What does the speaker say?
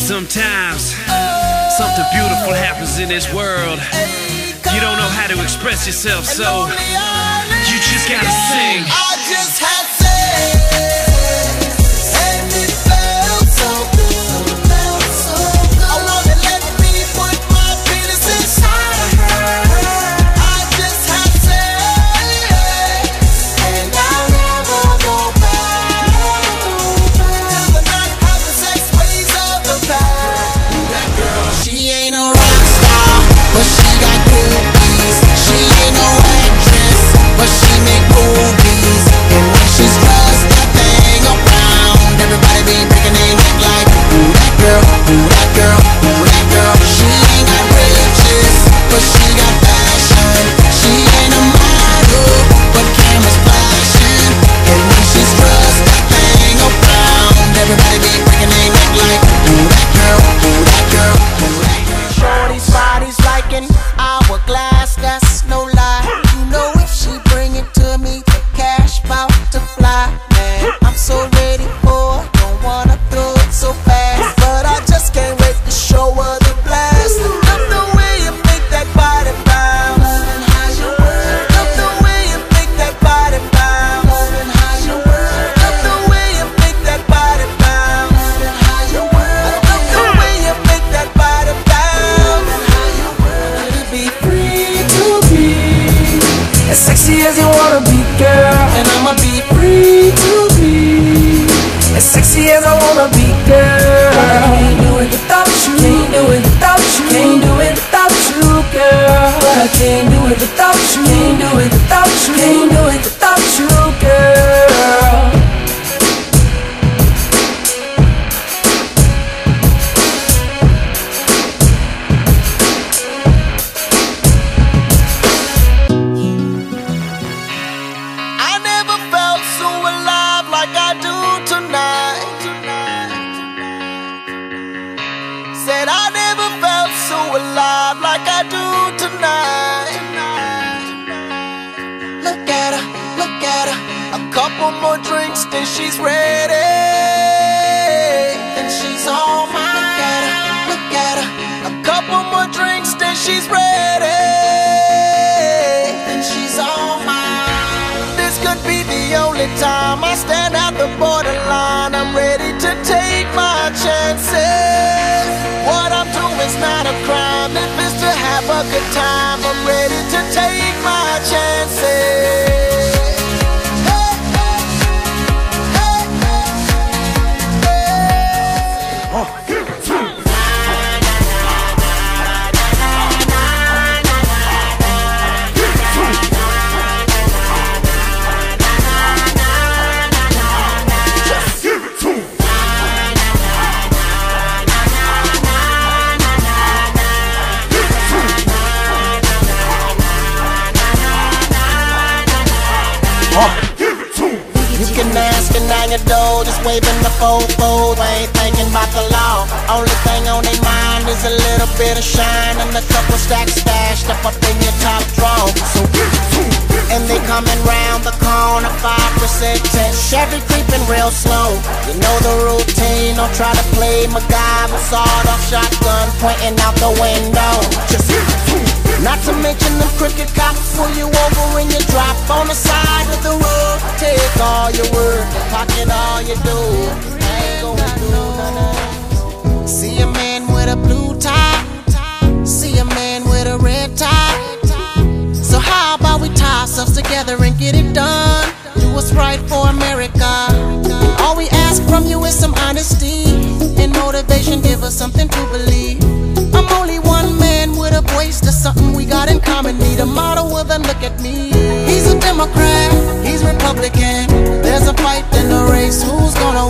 Sometimes something beautiful happens in this world. You don't know how to express yourself, so you just gotta sing. I just had sex, and it felt so good. I wanna let me put my penis inside of her. I just had sex, and I'll never go back. Till the night after sex, ways of the past. That girl, she ain't a rock star, but she got groupies. She ain't no actress, but she make movies. And when she's dressed, that thing around, everybody be breaking their neck like, ooh, that girl, ooh, that girl, ooh, that girl. She ain't got riches, but she got fashion. She ain't a model, but cameras flashing. And when she's dressed, that thing around, everybody be breaking their neck like, ooh, that girl, ooh, that girl, ooh, that girl. Shorty's body's like an hourglass, that's no lie. You know if she bring it to me, the cash bout to fly. Man, I'm so ready for it, don't wanna throw it so fast, but I just can't wait to show her the blast. Love the way you make that body bounce. Loving how you work. Love the way you make that body bounce. Loving how you work. Love the way you make that body bounce. Loving how you work. Love the way you make that body bounce. Loving how you work. To be free to be as sexy as you wanna be, girl. And I'ma be free to be as sexy as I wanna be, girl. I can't do it without you. Can't do it without you. Can't do it without you, girl. I can't do it without you. Can't do it without you. Can't do it without you, girl. I never felt so alive like I do tonight. Said I never felt so alive like I do tonight. Look at her, look at her. A couple more drinks, then she's ready. Then she's all mine. Look at her, a couple more drinks, then she's ready. Then she's all mine. This could be the only time I stand at the borderline. I'm ready to take my chances. What I'm doing's not a crime. If it's to have a good time, I'm ready to take my chances. Hey, hey, hey, hey, hey. Give it to me. You can ask and now your door, just waving the fofo. Ain't thinking about the law. Only thing on their mind is a little bit of shine and a couple stacks stashed up in your top drawer. So and they coming round the corner, 5% test. Chevy creeping real slow. You know the routine. Don't try to play MacGyver. Sawed-off shotgun pointing out the window. Just not to mention them crooked cops pull you over and you drop on the side of the road. Take all your work, pocket all you do. Ain't gonna do none. See a man with a blue tie, see a man with a red tie. So how about we tie ourselves together and get it done? Do what's right for America. All we ask from you is some honesty and motivation. Give us something to believe. I'm only one man with a voice. There's something we got in common. Need a model with a look at me. He's a Democrat, he's Republican. There's a fight in the race. Who's gonna